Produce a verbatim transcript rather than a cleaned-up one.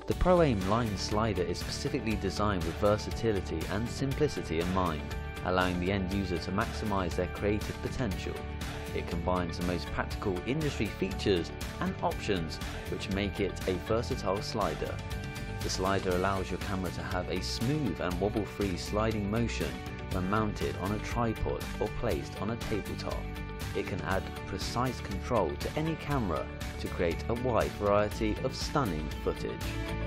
The Proaim Line Slider is specifically designed with versatility and simplicity in mind, allowing the end user to maximize their creative potential. It combines the most practical industry features and options which make it a versatile slider. The slider allows your camera to have a smooth and wobble-free sliding motion when mounted on a tripod or placed on a tabletop. It can add precise control to any camera to create a wide variety of stunning footage.